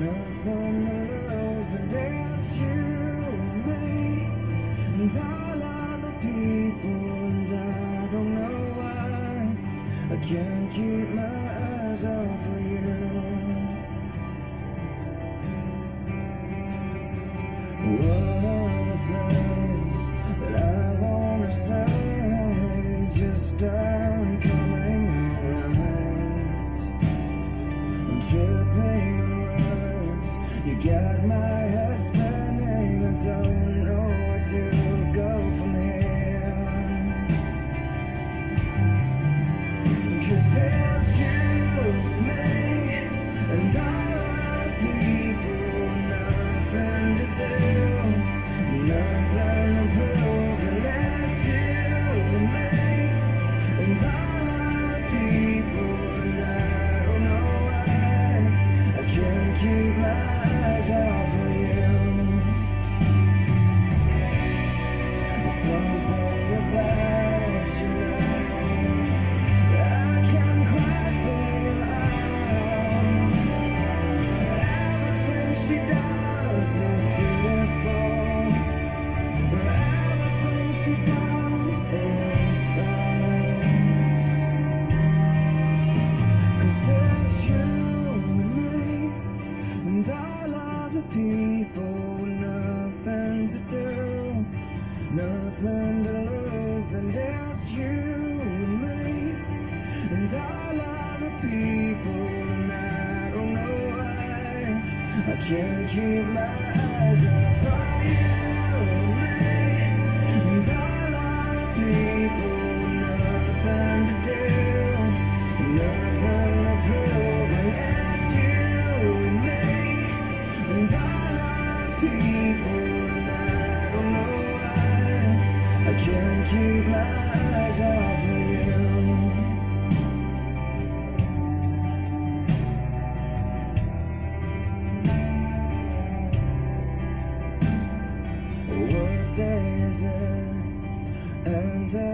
nothing to lose, and it's you and me, and all other people, and I don't know why I can't keep my eyes off of you. What are the things that I wanna say just aren't coming right? I'm tripping words, you got my head spinning, I don't know where to go from here. 'Cause it's you and me, and all our people, nothing to do, nothing to prove, and it's you and me, and all our people, and I don't know why I can't keep my eyes off of you. There's something about you that I can't quite figure out. Everything she does is beautiful, everything she does is right. 'Cause it's you and me, and all of the people with nothing to do, nothing to lose, and it's you and me, and all of the people, and I don't know why I can't keep my eyes off of you and me, and all of the people, nothing to do, nothing to prove, and it's you and me, and all of the people, and I don't know why I can't keep my eyes off of you. What day is it? And